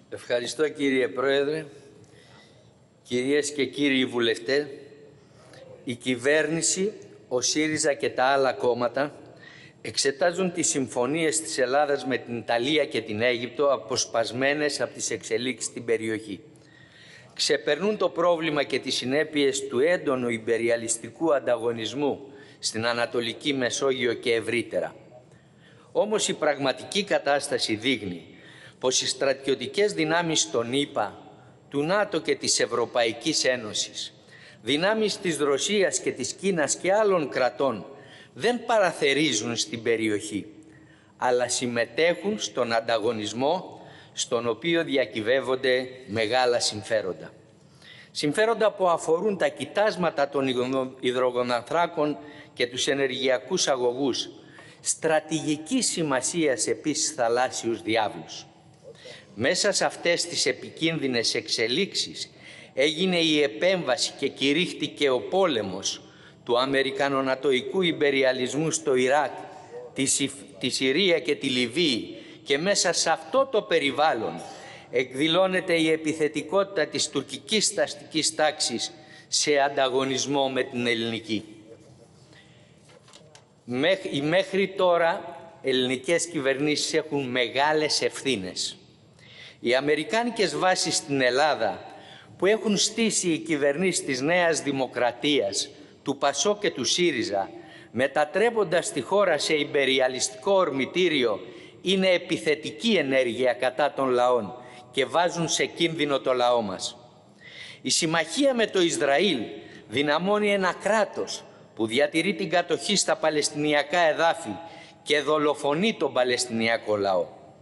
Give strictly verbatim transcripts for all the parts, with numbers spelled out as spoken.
Ευχαριστώ, κύριε Πρόεδρε. Κυρίες και κύριοι βουλευτές, η κυβέρνηση, ο ΣΥΡΙΖΑ και τα άλλα κόμματα εξετάζουν τις συμφωνίες της Ελλάδας με την Ιταλία και την Αίγυπτο αποσπασμένες από τις εξελίξεις στην περιοχή. Ξεπερνούν το πρόβλημα και τις συνέπειες του έντονου ιμπεριαλιστικού ανταγωνισμού στην Ανατολική Μεσόγειο και ευρύτερα. Όμως η πραγματική κατάσταση δείχνει πως οι στρατιωτικές δυνάμεις των ΗΠΑ, του ΝΑΤΟ και της Ευρωπαϊκής Ένωσης, δυνάμεις της Ρωσίας και της Κίνας και άλλων κρατών δεν παραθερίζουν στην περιοχή, αλλά συμμετέχουν στον ανταγωνισμό στον οποίο διακυβεύονται μεγάλα συμφέροντα. Συμφέροντα που αφορούν τα κοιτάσματα των υδρογονανθράκων και τους ενεργειακούς αγωγούς, στρατηγικής σημασίας επίσης θαλάσσιους διάβλους. Μέσα σε αυτές τις επικίνδυνες εξελίξεις έγινε η επέμβαση και κηρύχτηκε ο πόλεμος του αμερικανονατοϊκού ιμπεριαλισμού στο Ιράκ, τη, τη Συρία και τη Λιβύη, και μέσα σε αυτό το περιβάλλον εκδηλώνεται η επιθετικότητα της τουρκικής στατικής τάξης σε ανταγωνισμό με την ελληνική. Οι μέχρι τώρα ελληνικές κυβερνήσεις έχουν μεγάλες ευθύνες. Οι αμερικάνικες βάσεις στην Ελλάδα που έχουν στήσει οι κυβερνήσεις της Νέας Δημοκρατίας, του ΠΑΣΟΚ και του ΣΥΡΙΖΑ, μετατρέποντας τη χώρα σε ιμπεριαλιστικό ορμητήριο, είναι επιθετική ενέργεια κατά των λαών και βάζουν σε κίνδυνο το λαό μας. Η συμμαχία με το Ισραήλ δυναμώνει ένα κράτος που διατηρεί την κατοχή στα παλαιστινιακά εδάφη και δολοφονεί τον παλαιστινιακό λαό.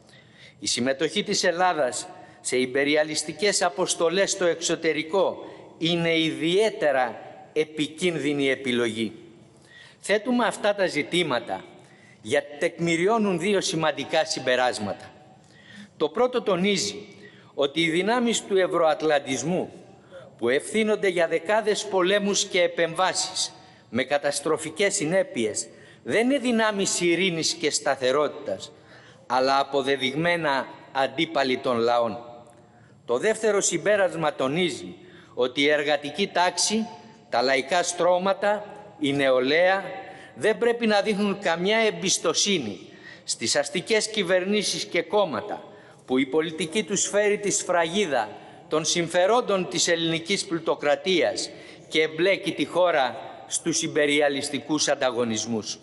Η συμμετοχή της Ελλάδας σε ιμπεριαλιστικές αποστολές στο εξωτερικό είναι ιδιαίτερα επικίνδυνη επιλογή. Θέτουμε αυτά τα ζητήματα γιατί τεκμηριώνουν δύο σημαντικά συμπεράσματα. Το πρώτο τονίζει ότι οι δυνάμεις του ευρωατλαντισμού, που ευθύνονται για δεκάδες πολέμους και επεμβάσεις με καταστροφικές συνέπειες, δεν είναι δυνάμεις ειρήνης και σταθερότητας, αλλά αποδεδειγμένα αντίπαλοι των λαών. Το δεύτερο συμπέρασμα τονίζει ότι η εργατική τάξη, τα λαϊκά στρώματα, η νεολαία δεν πρέπει να δείχνουν καμιά εμπιστοσύνη στις αστικές κυβερνήσεις και κόμματα που η πολιτική τους φέρει τη σφραγίδα των συμφερόντων της ελληνικής πλουτοκρατίας και εμπλέκει τη χώρα στους ιμπεριαλιστικούς ανταγωνισμούς.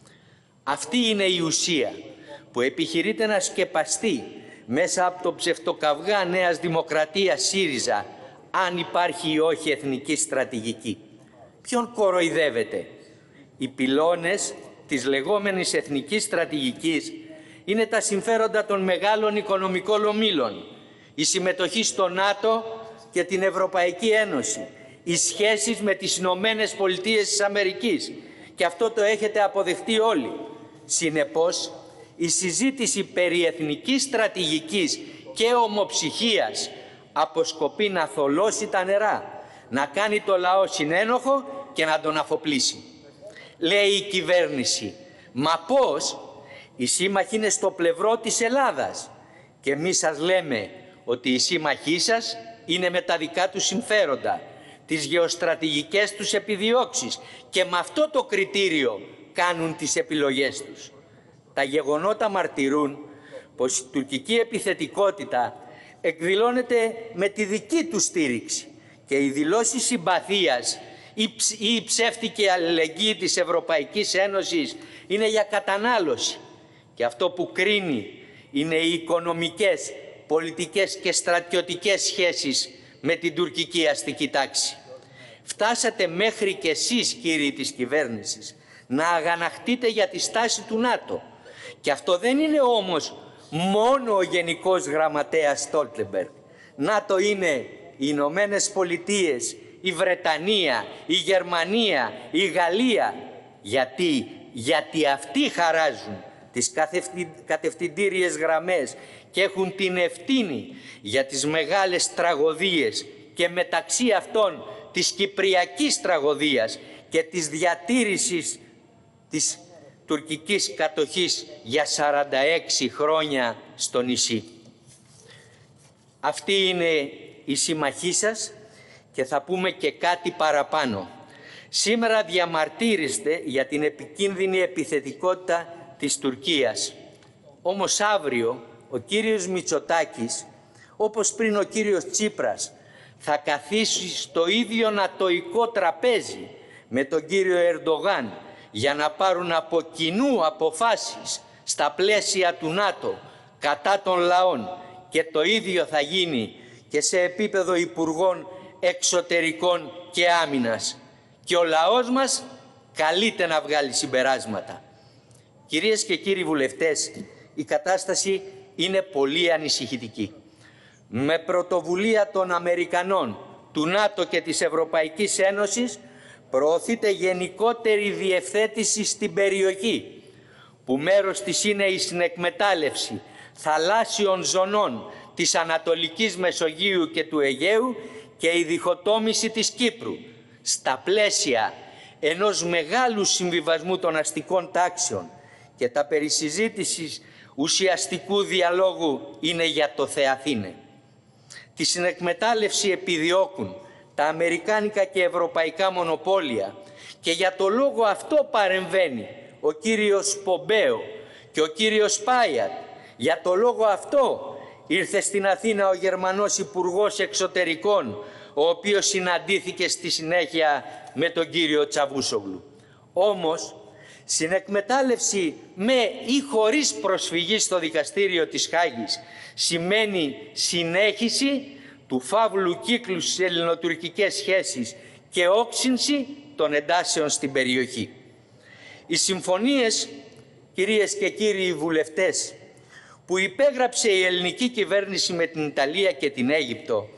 Αυτή είναι η ουσία που επιχειρείται να σκεπαστεί μέσα από το ψευτοκαυγά Νέας Δημοκρατίας ΣΥΡΙΖΑ, αν υπάρχει ή όχι εθνική στρατηγική. Ποιον κοροϊδεύεται? Οι πυλώνες της λεγόμενης εθνικής στρατηγικής είναι τα συμφέροντα των μεγάλων οικονομικών ομίλων, η συμμετοχή στο ΝΑΤΟ και την Ευρωπαϊκή Ένωση, οι σχέσεις με τις Ηνωμένες Πολιτείες της Αμερικής, και αυτό το έχετε αποδεχτεί όλοι. Συνεπώς, η συζήτηση περί εθνικής στρατηγικής και ομοψυχίας αποσκοπεί να θολώσει τα νερά, να κάνει το λαό συνένοχο και να τον αφοπλίσει. Λέει η κυβέρνηση, μα πώς? Οι σύμμαχοι είναι στο πλευρό της Ελλάδας και εμείς σας λέμε ότι οι σύμμαχοί σας είναι με τα δικά τους συμφέροντα, τις γεωστρατηγικές τους επιδιώξεις, και με αυτό το κριτήριο κάνουν τις επιλογές τους. Τα γεγονότα μαρτυρούν πως η τουρκική επιθετικότητα εκδηλώνεται με τη δική του στήριξη και οι δηλώσεις συμπαθίας ή η ψεύτικη αλληλεγγύη της Ευρωπαϊκής Ένωσης είναι για κατανάλωση, και αυτό που κρίνει είναι οι οικονομικές, πολιτικές και στρατιωτικές σχέσεις με την τουρκική αστική τάξη. Φτάσατε μέχρι και εσείς, κύριοι της κυβέρνησης, να αγαναχτείτε για τη στάση του ΝΑΤΟ. Και αυτό δεν είναι όμως μόνο ο Γενικός Γραμματέας Στόλτεμπεργκ. ΝΑΤΟ είναι οι Ηνωμένες Πολιτείες, η Βρετανία, η Γερμανία, η Γαλλία. Γιατί, γιατί αυτοί χαράζουν τις κατευθυντήριες γραμμές και έχουν την ευθύνη για τις μεγάλες τραγωδίες, και μεταξύ αυτών της Κυπριακής τραγωδίας και της διατήρησης της τουρκικής κατοχής για σαράντα έξι χρόνια στο νησί. Αυτή είναι η συμμαχή σας και θα πούμε και κάτι παραπάνω. Σήμερα διαμαρτύρεστε για την επικίνδυνη επιθετικότητα της Τουρκίας. Όμως αύριο ο κύριος Μητσοτάκης, όπως πριν ο κύριος Τσίπρας, θα καθίσει στο ίδιο νατοϊκό τραπέζι με τον κύριο Ερντογάν για να πάρουν από κοινού αποφάσεις στα πλαίσια του ΝΑΤΟ κατά των λαών, και το ίδιο θα γίνει και σε επίπεδο Υπουργών Εξωτερικών και Άμυνας. Και ο λαός μας καλείται να βγάλει συμπεράσματα. Κυρίες και κύριοι βουλευτές, η κατάσταση είναι πολύ ανησυχητική. Με πρωτοβουλία των Αμερικανών, του ΝΑΤΟ και της Ευρωπαϊκής Ένωσης προωθείται γενικότερη διευθέτηση στην περιοχή, που μέρος της είναι η συνεκμετάλλευση θαλάσσιων ζωνών της Ανατολικής Μεσογείου και του Αιγαίου και η διχοτόμηση της Κύπρου, στα πλαίσια ενός μεγάλου συμβιβασμού των αστικών τάξεων, και τα περί συζήτησης ουσιαστικού διαλόγου είναι για το Θεαθήνε. Τη συνεκμετάλλευση επιδιώκουν τα αμερικάνικα και ευρωπαϊκά μονοπόλια και για το λόγο αυτό παρεμβαίνει ο κύριος Πομπέο και ο κύριος Πάιατ. Για το λόγο αυτό ήρθε στην Αθήνα ο Γερμανός Υπουργός Εξωτερικών, ο οποίος συναντήθηκε στη συνέχεια με τον κύριο Τσαβούσογλου. Όμως, συνεκμετάλλευση με ή χωρίς προσφυγή στο δικαστήριο της Χάγης σημαίνει συνέχιση του φαύλου κύκλου στις ελληνοτουρκικές σχέσεις και όξυνση των εντάσεων στην περιοχή. Οι συμφωνίες, κυρίες και κύριοι βουλευτές, που υπέγραψε η ελληνική κυβέρνηση με την Ιταλία και την Αίγυπτο,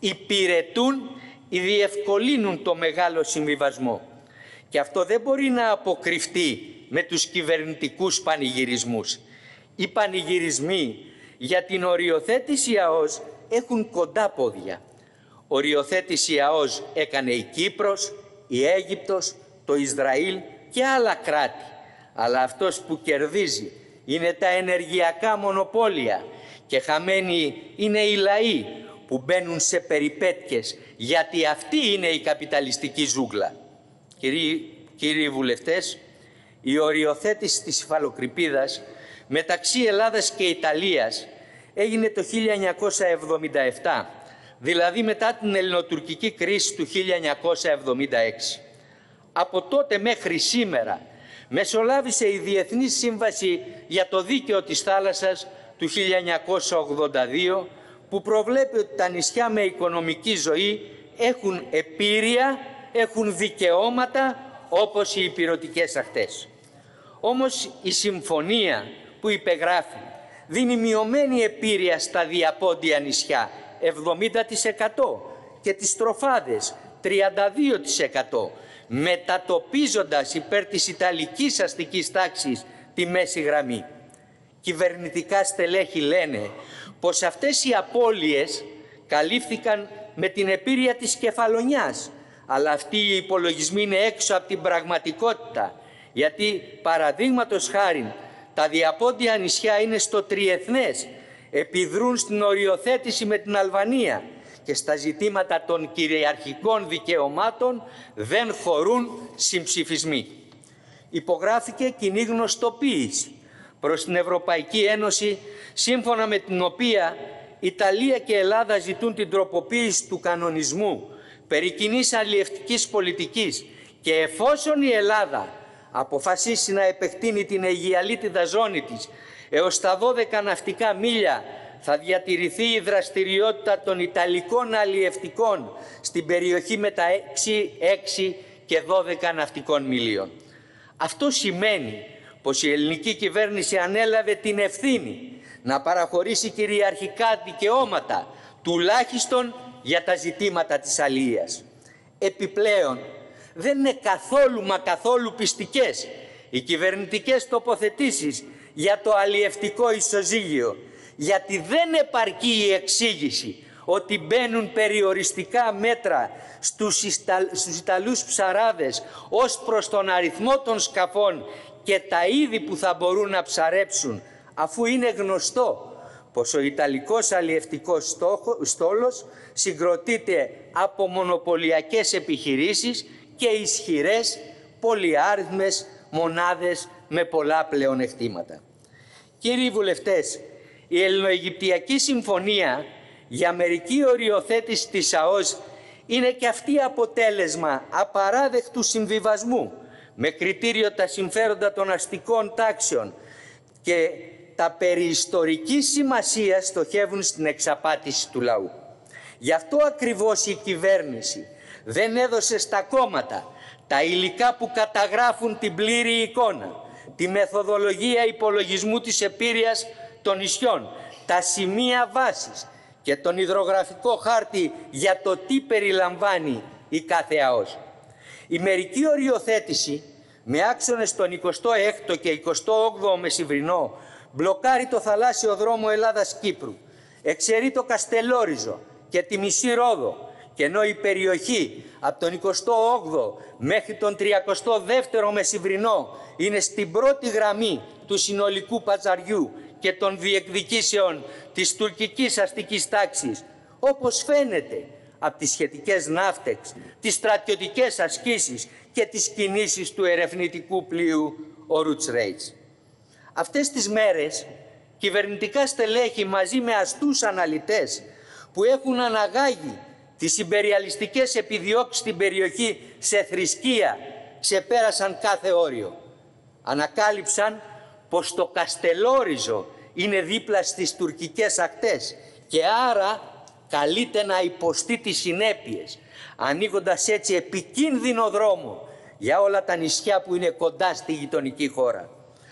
υπηρετούν ή διευκολύνουν το μεγάλο συμβιβασμό. Και αυτό δεν μπορεί να αποκρυφτεί με τους κυβερνητικούς πανηγυρισμούς. Οι πανηγυρισμοί για την οριοθέτηση ΑΟΣ έχουν κοντά πόδια. Οριοθέτηση ΑΟΣ έκανε η Κύπρος, η Αίγυπτος, το Ισραήλ και άλλα κράτη. Αλλά αυτός που κερδίζει είναι τα ενεργειακά μονοπόλια και χαμένοι είναι οι λαοί που μπαίνουν σε περιπέτειες, γιατί αυτή είναι η καπιταλιστική ζούγκλα. Κύριοι, κύριοι βουλευτές, η οριοθέτηση της υφαλοκρηπίδας μεταξύ Ελλάδας και Ιταλίας έγινε το χίλια εννιακόσια εβδομήντα επτά, δηλαδή μετά την ελληνοτουρκική κρίση του χίλια εννιακόσια εβδομήντα έξι. Από τότε μέχρι σήμερα μεσολάβησε η Διεθνής Σύμβαση για το Δίκαιο της Θάλασσας του χίλια εννιακόσια ογδόντα δύο, που προβλέπει ότι τα νησιά με οικονομική ζωή έχουν επίρρεια, έχουν δικαιώματα όπως οι ηπειρωτικές ακτές. Όμως η συμφωνία που υπεγράφει δίνει μειωμένη επίρρεια στα διαπόντια νησιά εβδομήντα τοις εκατό και τις στροφάδες τριάντα δύο τοις εκατό, μετατοπίζοντας υπέρ της Ιταλικής αστικής τάξης τη μέση γραμμή. Κυβερνητικά στελέχη λένε πως αυτές οι απώλειες καλύφθηκαν με την επίρρεια της Κεφαλονιάς, αλλά αυτοί οι υπολογισμοί είναι έξω από την πραγματικότητα, γιατί παραδείγματος χάριν τα διαπόντια νησιά είναι στο τριεθνές, επιδρούν στην οριοθέτηση με την Αλβανία και στα ζητήματα των κυριαρχικών δικαιωμάτων δεν χωρούν συμψηφισμοί. Υπογράφηκε κοινή γνωστοποίηση προς την Ευρωπαϊκή Ένωση, σύμφωνα με την οποία Ιταλία και Ελλάδα ζητούν την τροποποίηση του κανονισμού περί κοινής αλλιευτικής πολιτικής, και εφόσον η Ελλάδα αποφασίσει να επεκτείνει την Αιγιαλίτιδα ζώνη της έως τα δώδεκα ναυτικά μίλια, θα διατηρηθεί η δραστηριότητα των Ιταλικών αλλιευτικών στην περιοχή μεταξύ έξι και δώδεκα ναυτικών μιλίων. Αυτό σημαίνει πως η ελληνική κυβέρνηση ανέλαβε την ευθύνη να παραχωρήσει κυριαρχικά δικαιώματα, τουλάχιστον για τα ζητήματα της αλίας. Επιπλέον, δεν είναι καθόλου μα καθόλου πιστικές οι κυβερνητικές τοποθετήσεις για το αλλιευτικό ισοζύγιο, γιατί δεν επαρκεί η εξήγηση ότι μπαίνουν περιοριστικά μέτρα στους, Ιστα... στους Ιταλούς ψαράδες ως προς τον αριθμό των σκαφών και τα είδη που θα μπορούν να ψαρέψουν, αφού είναι γνωστό πως ο Ιταλικός αλλιευτικός στόλος συγκροτείται από μονοπωλιακές επιχειρήσεις και ισχυρές πολυάριθμες μονάδες με πολλά πλεονεκτήματα. Κύριοι βουλευτές, η Ελληνοαιγυπτιακή Συμφωνία για μερική οριοθέτηση της ΑΟΣ είναι και αυτή αποτέλεσμα απαράδεκτου συμβιβασμού με κριτήριο τα συμφέροντα των αστικών τάξεων και τα περιιστορικής σημασίας στοχεύουν στην εξαπάτηση του λαού. Γι' αυτό ακριβώς η κυβέρνηση δεν έδωσε στα κόμματα τα υλικά που καταγράφουν την πλήρη εικόνα, τη μεθοδολογία υπολογισμού της επήρειας των νησιών, τα σημεία βάσης και τον υδρογραφικό χάρτη για το τι περιλαμβάνει η κάθε ΑΟΣ. Η μερική οριοθέτηση με άξονες τον εικοστό έκτο και εικοστό όγδοο μεσημβρινό μπλοκάρει το θαλάσσιο δρόμο Ελλάδας-Κύπρου, εξαιρεί το Καστελόριζο και τη μισή Ρόδο, και ενώ η περιοχή από τον εικοστό όγδοο μέχρι τον τριακοστό δεύτερο μεσημβρινό είναι στην πρώτη γραμμή του συνολικού παζαριού και των διεκδικήσεων της τουρκικής αστικής τάξης, όπως φαίνεται από τις σχετικές ναύτεξ, τις στρατιωτικές ασκήσεις και τις κινήσεις του ερευνητικού πλοίου Oruç Reis. Αυτές τις μέρες κυβερνητικά στελέχη μαζί με αστούς αναλυτές που έχουν αναγάγει τις ιμπεριαλιστικές επιδιώξεις στην περιοχή σε θρησκεία ξεπέρασαν κάθε όριο. Ανακάλυψαν πως το Καστελόριζο είναι δίπλα στις τουρκικές ακτές και άρα καλείται να υποστεί τις συνέπειες, ανοίγοντας έτσι επικίνδυνο δρόμο για όλα τα νησιά που είναι κοντά στη γειτονική χώρα.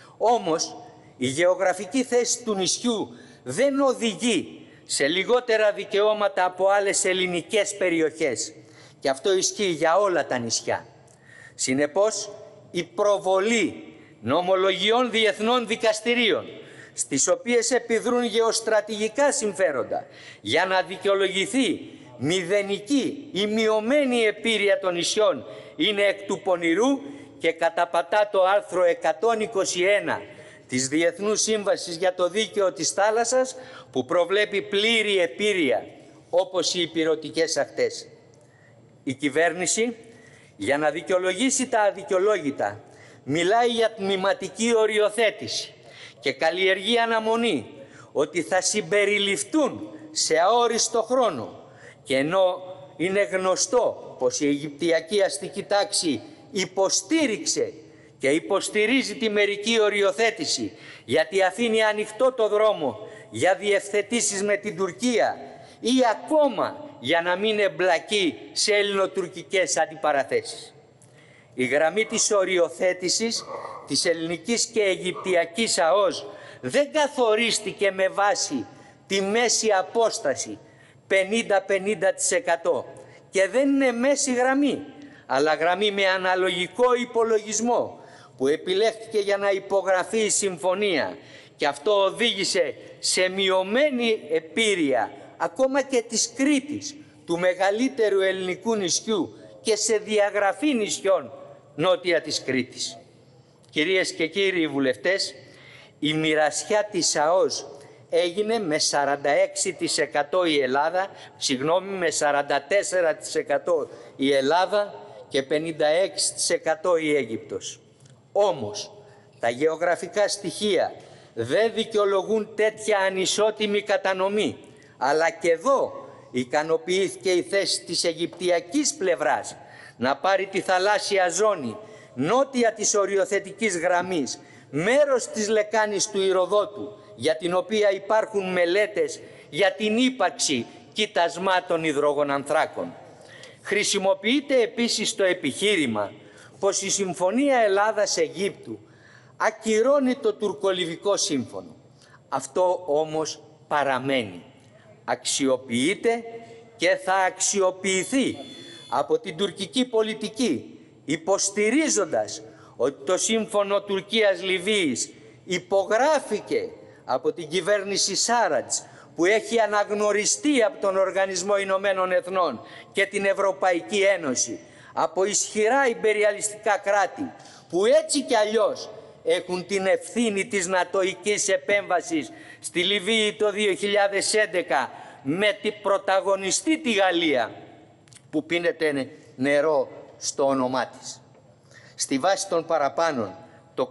Όμως, η γεωγραφική θέση του νησιού δεν οδηγεί σε λιγότερα δικαιώματα από άλλες ελληνικές περιοχές και αυτό ισχύει για όλα τα νησιά. Συνεπώς, η προβολή νομολογιών διεθνών δικαστηρίων, στις οποίες επιδρούν γεωστρατηγικά συμφέροντα, για να δικαιολογηθεί μηδενική ή μειωμένη επήρεια των νησιών, είναι εκ του πονηρού και καταπατά το άρθρο εκατόν είκοσι ένα της Διεθνούς Σύμβασης για το Δίκαιο της Θάλασσας, που προβλέπει πλήρη επήρεια, όπως οι ηπειρωτικές ακτές. Η κυβέρνηση, για να δικαιολογήσει τα αδικαιολόγητα, μιλάει για τμηματική οριοθέτηση και καλλιεργεί αναμονή ότι θα συμπεριληφθούν σε αόριστο χρόνο, και ενώ είναι γνωστό πως η Αιγυπτιακή αστική τάξη υποστήριξε και υποστηρίζει τη μερική οριοθέτηση γιατί αφήνει ανοιχτό το δρόμο για διευθετήσεις με την Τουρκία ή ακόμα για να μην εμπλακεί σε ελληνοτουρκικές αντιπαραθέσεις. Η γραμμή της οριοθέτησης της ελληνικής και αιγυπτιακής ΑΟΣ δεν καθορίστηκε με βάση τη μέση απόσταση πενήντα πενήντα τοις εκατό και δεν είναι μέση γραμμή, αλλά γραμμή με αναλογικό υπολογισμό που επιλέχθηκε για να υπογραφεί η συμφωνία, και αυτό οδήγησε σε μειωμένη επήρεια ακόμα και της Κρήτης, του μεγαλύτερου ελληνικού νησιού, και σε διαγραφή νησιών νότια της Κρήτης. Κυρίες και κύριοι βουλευτές, η μοιρασιά της ΑΟΣ έγινε με σαράντα έξι τοις εκατό η Ελλάδα, συγγνώμη, με σαράντα τέσσερα τοις εκατό η Ελλάδα και πενήντα έξι τοις εκατό η Αίγυπτος. Όμως, τα γεωγραφικά στοιχεία δεν δικαιολογούν τέτοια ανισότιμη κατανομή, αλλά και εδώ ικανοποιήθηκε η θέση της αιγυπτιακής πλευράς να πάρει τη θαλάσσια ζώνη νότια της οριοθετικής γραμμής, μέρος της λεκάνης του Ηροδότου, για την οποία υπάρχουν μελέτες για την ύπαρξη κοιτασμάτων υδρογονανθράκων. Χρησιμοποιείται επίσης το επιχείρημα πως η Συμφωνία Ελλάδας-Αιγύπτου ακυρώνει το τουρκολιβικό σύμφωνο. Αυτό όμως παραμένει. Αξιοποιείται και θα αξιοποιηθεί από την τουρκική πολιτική, υποστηρίζοντας ότι το σύμφωνο Τουρκίας-Λιβύης υπογράφηκε από την κυβέρνηση Σάρατς, που έχει αναγνωριστεί από τον Οργανισμό Ηνωμένων Εθνών και την Ευρωπαϊκή Ένωση, από ισχυρά ιμπεριαλιστικά κράτη που έτσι κι αλλιώς έχουν την ευθύνη της νατοικής επέμβασης στη Λιβύη το δύο χιλιάδες έντεκα με την πρωταγωνιστή τη Γαλλία που πίνεται νερό στο όνομά της. Στη βάση των παραπάνων, το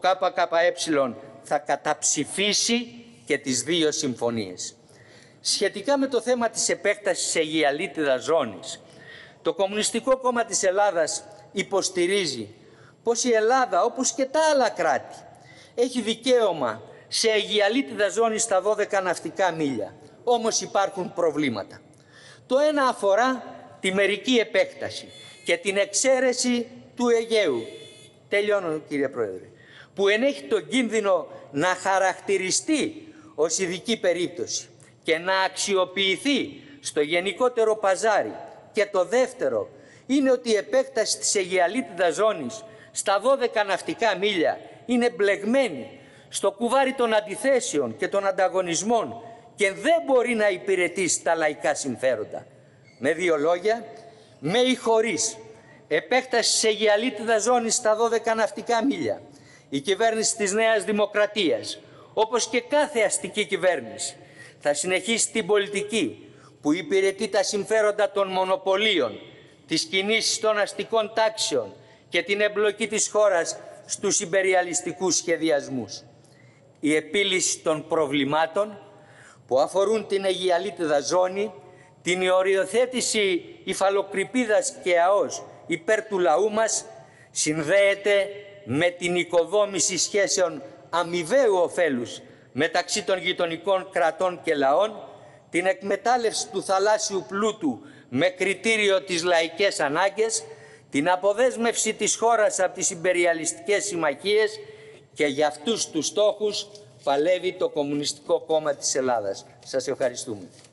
ΚΚΕ θα καταψηφίσει και τις δύο συμφωνίες. Σχετικά με το θέμα της επέκτασης σε αιγιαλίτιδα ζώνης, το Κομμουνιστικό Κόμμα της Ελλάδας υποστηρίζει πως η Ελλάδα, όπως και τα άλλα κράτη, έχει δικαίωμα σε αιγιαλίτιδα ζώνη στα δώδεκα ναυτικά μίλια. Όμως υπάρχουν προβλήματα. Το ένα αφορά τη μερική επέκταση και την εξαίρεση του Αιγαίου. Τελειώνω, κύριε Πρόεδρε. Που ενέχει τον κίνδυνο να χαρακτηριστεί ως ειδική περίπτωση και να αξιοποιηθεί στο γενικότερο παζάρι. Και το δεύτερο είναι ότι η επέκταση της αιγιαλίτιδας ζώνης στα δώδεκα ναυτικά μίλια είναι μπλεγμένη στο κουβάρι των αντιθέσεων και των ανταγωνισμών και δεν μπορεί να υπηρετήσει τα λαϊκά συμφέροντα. Με δύο λόγια, με ή χωρίς επέκταση της αιγιαλίτιδας ζώνης στα δώδεκα ναυτικά μίλια, η κυβέρνηση της Νέας Δημοκρατίας, όπως και κάθε αστική κυβέρνηση, θα συνεχίσει την πολιτική που υπηρετεί τα συμφέροντα των μονοπωλίων, τις κινήσεις των αστικών τάξεων και την εμπλοκή της χώρας στους ιμπεριαλιστικούς σχεδιασμούς. Η επίλυση των προβλημάτων που αφορούν την αιγιαλίτιδα ζώνη, την οριοθέτηση υφαλοκρηπίδας και ΑΟΣ υπέρ του λαού μας, συνδέεται με την οικοδόμηση σχέσεων αμοιβαίου ωφέλους μεταξύ των γειτονικών κρατών και λαών, την εκμετάλλευση του θαλάσσιου πλούτου με κριτήριο τις λαϊκές ανάγκες, την αποδέσμευση της χώρας από τις ιμπεριαλιστικές συμμαχίες, και για αυτούς τους στόχους παλεύει το Κομμουνιστικό Κόμμα της Ελλάδας. Σας ευχαριστούμε.